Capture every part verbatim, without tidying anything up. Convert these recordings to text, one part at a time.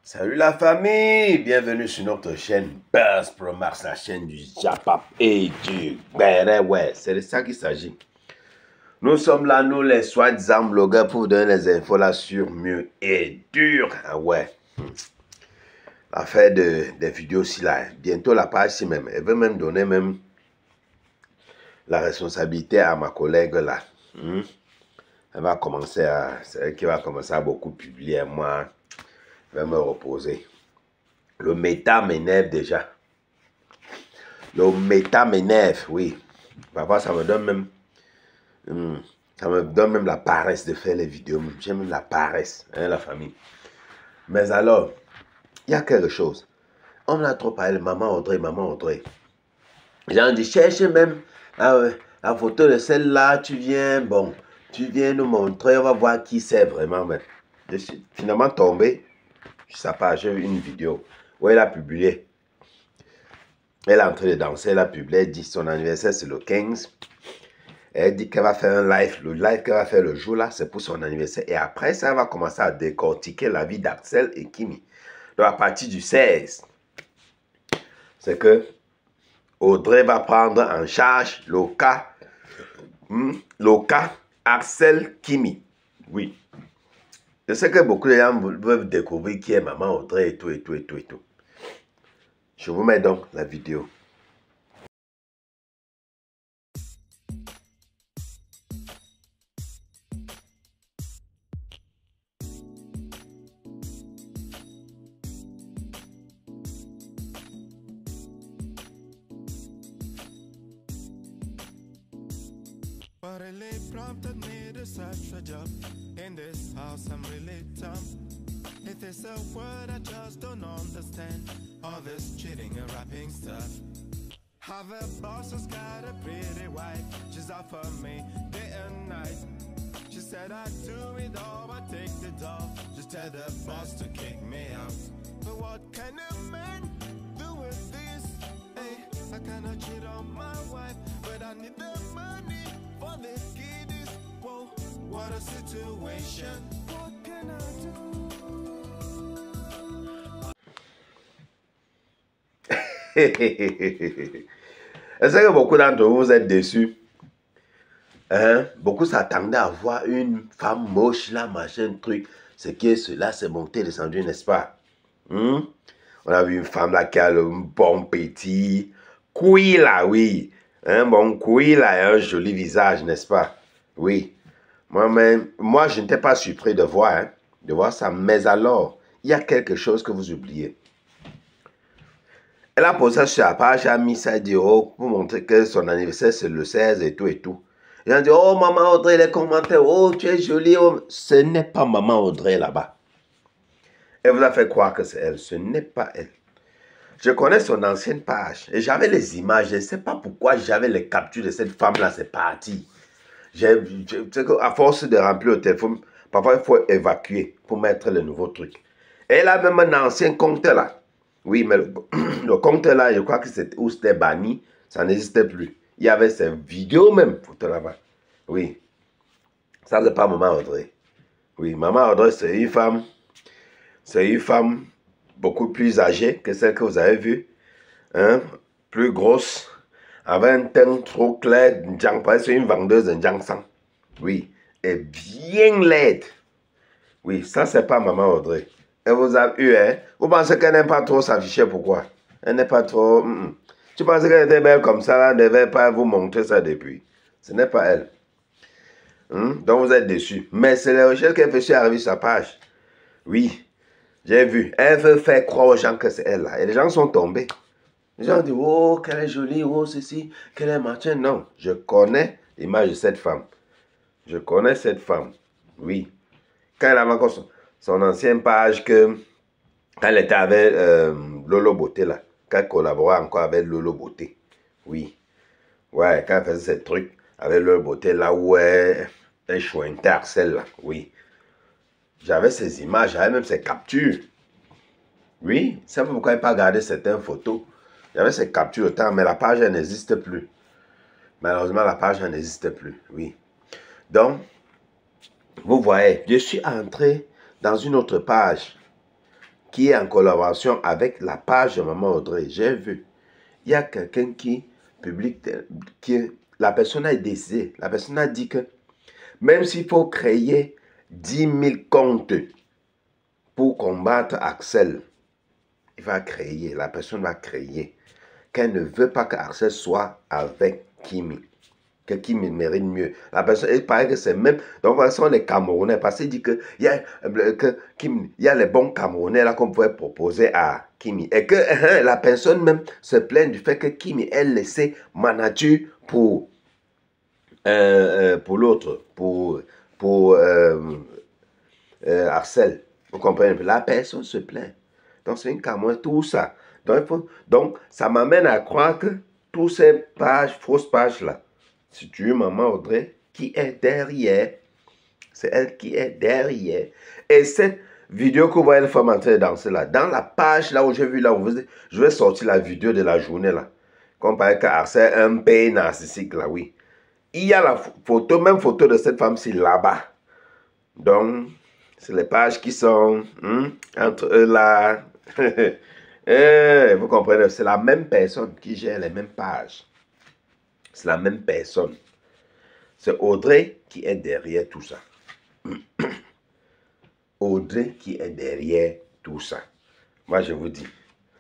Salut la famille, bienvenue sur notre chaîne Buzz Pro Max, la chaîne du Japap et du Beret. Ouais, c'est de ça qu'il s'agit. Nous sommes là, nous les soi-disant blogueurs, pour vous donner les infos là sur mieux et dur. Ah ouais. L'affaire de, des vidéos aussi là, bientôt la page ici même, elle veut même donner même la responsabilité à ma collègue là. Hmm? Elle va commencer à, c'est elle qui va commencer à beaucoup publier, moi, je vais me reposer. Le méta m'énerve déjà. Le méta m'énerve, oui. Parfois, ça me donne même... Hum, ça me donne même la paresse de faire les vidéos. J'ai même la paresse, hein, la famille. Mais alors, il y a quelque chose. On a trop parlé, maman Audrey, maman Audrey. J'ai dit, cherche même la, la photo de celle-là, tu viens, bon, tu viens nous montrer, on va voir qui c'est vraiment. Mais je suis finalement tombé sur sa page, j'ai vu une vidéo où elle a publié. Elle est en train de danser, elle a publié, elle dit son anniversaire c'est le quinze. Elle dit qu'elle va faire un live, le live qu'elle va faire le jour là, c'est pour son anniversaire. Et après ça, elle va commencer à décortiquer la vie d'Axel et Kimi. Donc à partir du seize, c'est que Audrey va prendre en charge le cas, hmm, le cas Axel Kimi. Oui. Je sais que beaucoup de gens veulent découvrir qui est maman Audrey et tout, et tout, et tout, et tout. Je vous mets donc la vidéo. What really prompted me to search a job in this house? I'm really dumb. It is a word I just don't understand. All this cheating and rapping stuff. Have a boss who's got a pretty wife. She's out for me day and night. She said I'd do it all, but take the doll. Just tell the boss to kick me out. But what can a man do with this? Hey, I cannot cheat on my wife, but I need the money for the kiddies. Whoa, what a situation. What can I do? Est-ce que beaucoup d'entre vous, vous êtes déçus? Hein? Beaucoup s'attendaient à voir une femme moche là, machin, truc. Ce qui est cela, c'est monté, descendu, n'est-ce pas? Hmm? On a vu une femme là qui a le bon petit couille là, oui. Un bon couille là et un joli visage, n'est-ce pas? Oui. Moi-même, moi, je n'étais pas surpris de voir, hein, de voir ça. Mais alors, il y a quelque chose que vous oubliez. Elle a posé ça sur la page, elle a mis ça, elle dit, oh, pour montrer que son anniversaire c'est le seize et tout et tout. Et elle a dit, oh, maman Audrey, les commentaires, oh, tu es jolie. Oh. Ce n'est pas maman Audrey là-bas. Elle vous a fait croire que c'est elle. Ce n'est pas elle. Je connais son ancienne page et j'avais les images. Je ne sais pas pourquoi j'avais les captures de cette femme-là, c'est parti. À force de remplir le téléphone, parfois il faut évacuer pour mettre le nouveau truc. Et elle a même un ancien compte là. Oui, mais le, le compte là, je crois que c'était où c'était banni, ça n'existait plus. Il y avait ces vidéos même, photo là-bas. Oui. Ça, c'est pas maman Audrey. Oui, maman Audrey, c'est une femme. C'est une femme beaucoup plus âgée que celle que vous avez vue. Hein? Plus grosse. Avec un teint trop clair. C'est une vendeuse de Jiangsan. Oui. Et bien laide. Oui, ça, c'est pas maman Audrey. Elle vous a eu, hein? Vous pensez qu'elle n'aime pas trop s'afficher, pourquoi? Elle n'est pas trop... Mm -mm. Tu pensais qu'elle était belle comme ça, là, elle ne devait pas vous montrer ça depuis. Ce n'est pas elle. Hum? Donc vous êtes déçus. Mais c'est les recherches qu'elle fait sur arriver sur sa page. Oui, j'ai vu. Elle veut faire croire aux gens que c'est elle, là. Et les gens sont tombés. Les gens disent, oh, qu'elle est jolie, oh, ceci, qu'elle est machin. Non, je connais l'image de cette femme. Je connais cette femme. Oui. Quand elle avait encore son... son ancienne page, que quand elle était avec euh, Lolo Beauté là, quand elle collaborait encore avec Lolo Beauté, oui, ouais, quand elle faisait ces trucs avec Lolo Beauté là où elle, elle chouintait Axel là, oui, j'avais ces images, j'avais même ces captures, oui, c'est pourquoi elle n'a pas gardé certaines photos, j'avais ces captures autant, mais la page elle n'existe plus, malheureusement la page elle n'existe plus, oui, donc, vous voyez, je suis entré dans une autre page qui est en collaboration avec la page de Maman Audrey. J'ai vu. Il y a quelqu'un qui publie, qui, la personne a décidé, la personne a dit que même s'il faut créer dix mille comptes pour combattre Axel, il va créer, la personne va créer, qu'elle ne veut pas que Axel soit avec Kimi. Que Kimi mérite mieux. La personne, il paraît que c'est même, donc ce sont les Camerounais, parce qu'il dit que il y a, que Kimi, il y a les bons Camerounais là qu'on pouvait proposer à Kimi. Et que hein, la personne même se plaint du fait que Kimi ait laissé Manatu pour, euh, pour l'autre, pour, pour euh, euh, Axel. Vous comprenez? La personne se plaint. Donc c'est une Cameroun, tout ça. Donc, il faut, donc ça m'amène à croire que toutes ces pages, fausses pages là, si tu es Maman Audrey, qui est derrière, c'est elle qui est derrière. Et cette vidéo que vous voyez les femmes en train de danser là, dans la page là où j'ai vu là, où vous, je vais sortir la vidéo de la journée là, comparé à c'est un pays narcissique là, oui. Il y a la photo, même photo de cette femme-ci là-bas. Donc, c'est les pages qui sont hein, entre eux là. Et, vous comprenez, c'est la même personne qui gère les mêmes pages. C'est la même personne. C'est Audrey qui est derrière tout ça. Audrey qui est derrière tout ça. Moi, je vous dis.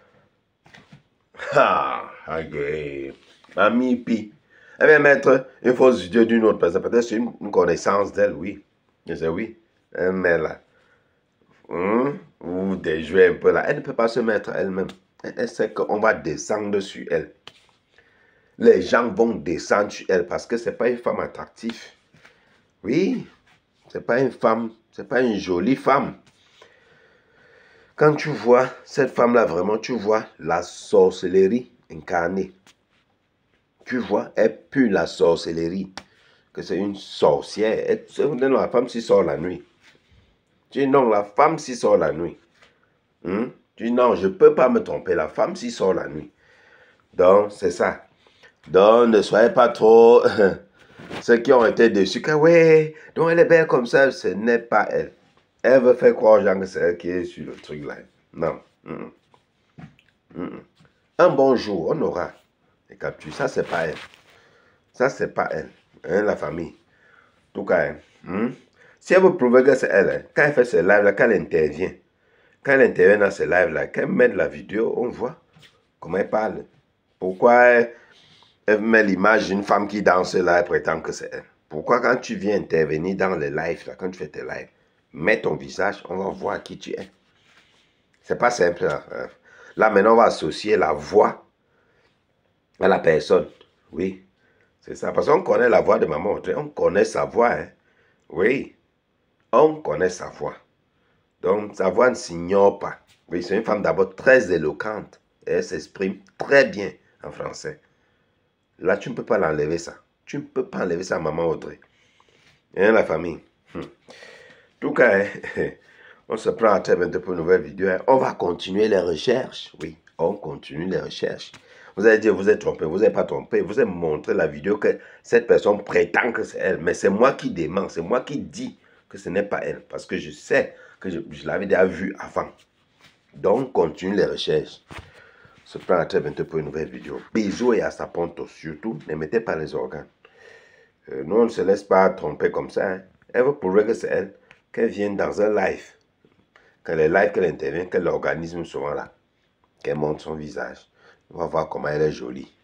Ah, ok. Mamie Pi. Elle vient mettre une fausse vidéo d'une autre personne. Peut-être c'est une, une connaissance d'elle, oui. Je sais, oui. Elle met là. Hum, vous déjouez un peu là. Elle ne peut pas se mettre elle-même. Elle, elle sait qu'on va descendre sur elle. Les gens vont descendre sur elle parce que ce n'est pas une femme attractive. Oui, ce n'est pas une femme, ce n'est pas une jolie femme. Quand tu vois cette femme-là, vraiment, tu vois la sorcellerie incarnée. Tu vois, elle pue la sorcellerie. Que c'est une sorcière. Elle, non, la femme s'y sort la nuit. Tu dis non, la femme s'y sort la nuit. Hum? Tu dis non, je ne peux pas me tromper. La femme s'y sort la nuit. Donc, c'est ça. Donc, ne soyez pas trop ceux qui ont été déçus que ouais, donc elle est belle comme ça, ce n'est pas elle. Elle veut faire croire aux gens que c'est elle qui est sur le truc là. Non. Mm -mm. Mm -mm. Un bon jour, on aura des captures. Ça, c'est pas elle. Ça, c'est pas elle. Hein, la famille. En tout cas, hein, mm, si elle veut prouver que c'est elle, hein, quand elle fait ses lives là, quand elle intervient, quand elle intervient dans ses lives là, quand elle met la vidéo, on voit comment elle parle. Pourquoi elle, elle met l'image d'une femme qui danse là et prétend que c'est elle. Pourquoi quand tu viens intervenir dans les lives, là, quand tu fais tes lives, mets ton visage, on va voir qui tu es. C'est pas simple. Là, là maintenant, on va associer la voix à la personne. Oui, c'est ça. Parce qu'on connaît la voix de Maman Audrey, on connaît sa voix. Hein. Oui, on connaît sa voix. Donc, sa voix ne s'ignore pas. Oui, c'est une femme d'abord très éloquente. Et elle s'exprime très bien en français. Là, tu ne peux pas l'enlever ça. Tu ne peux pas enlever ça à Maman Audrey. Hein, la famille. Hum. En tout cas, hein, on se prend à très bientôt pour une nouvelle vidéo. Hein. On va continuer les recherches. Oui, on continue les recherches. Vous allez dire, vous êtes trompé. Vous n'êtes pas trompé. Vous avez montré la vidéo que cette personne prétend que c'est elle. Mais c'est moi qui dément. C'est moi qui dis que ce n'est pas elle. Parce que je sais que je, je l'avais déjà vu avant. Donc, continue les recherches. Se prend à très bientôt pour une nouvelle vidéo. Bisous et à sa ponto. Surtout, ne mettez pas les organes. Euh, nous, on ne se laisse pas tromper comme ça. Hein. Elle veut prouver que c'est elle. Qu'elle vienne dans un live. Que les lives qu'elle intervient, que l'organisme souvent là. Qu'elle montre son visage. On va voir comment elle est jolie.